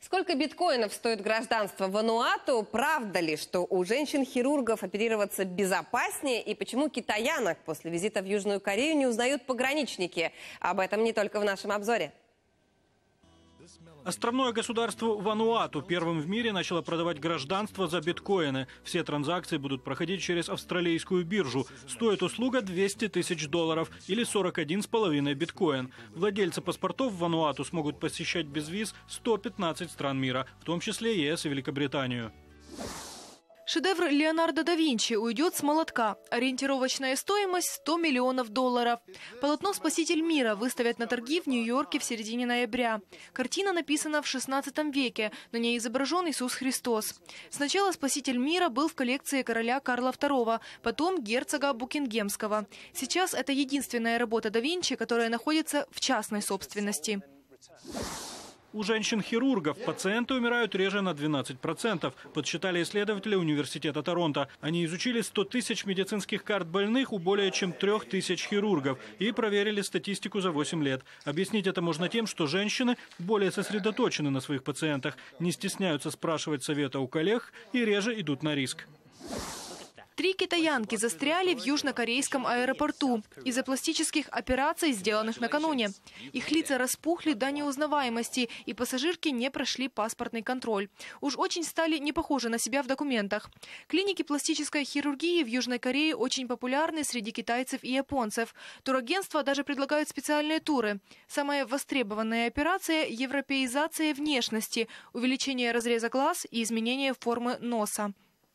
Сколько биткоинов стоит гражданство Вануату? Правда ли, что у женщин-хирургов оперироваться безопаснее? И почему китаянок после визита в Южную Корею не узнают пограничники? Об этом не только в нашем обзоре. Островное государство Вануату первым в мире начало продавать гражданство за биткоины. Все транзакции будут проходить через австралийскую биржу. Стоит услуга $200 тысяч или 41,5 биткоин. Владельцы паспортов в Вануату смогут посещать без виз 115 стран мира, в том числе ЕС и Великобританию. Шедевр Леонардо да Винчи уйдет с молотка. Ориентировочная стоимость $100 миллионов. Полотно «Спаситель мира» выставят на торги в Нью-Йорке в середине ноября. Картина написана в XVI веке. На ней изображен Иисус Христос. Сначала «Спаситель мира» был в коллекции короля Карла II, потом герцога Букингемского. Сейчас это единственная работа да Винчи, которая находится в частной собственности. У женщин-хирургов пациенты умирают реже на 12%, подсчитали исследователи Университета Торонто. Они изучили 100 тысяч медицинских карт больных у более чем 3000 хирургов и проверили статистику за 8 лет. Объяснить это можно тем, что женщины более сосредоточены на своих пациентах, не стесняются спрашивать совета у коллег и реже идут на риск. 3 китаянки застряли в южнокорейском аэропорту из-за пластических операций, сделанных накануне. Их лица распухли до неузнаваемости, и пассажирки не прошли паспортный контроль. Уж очень стали не похожи на себя в документах. Клиники пластической хирургии в Южной Корее очень популярны среди китайцев и японцев. Турагентства даже предлагают специальные туры. Самая востребованная операция – европеизация внешности, увеличение разреза глаз и изменение формы носа.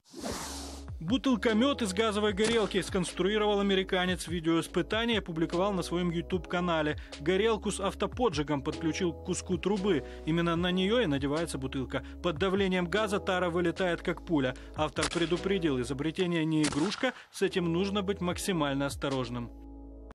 Бутылкомет из газовой горелки сконструировал американец. Видеоиспытание опубликовал на своем YouTube-канале. Горелку с автоподжигом подключил к куску трубы. Именно на нее и надевается бутылка. Под давлением газа тара вылетает как пуля. Автор предупредил, изобретение не игрушка, с этим нужно быть максимально осторожным.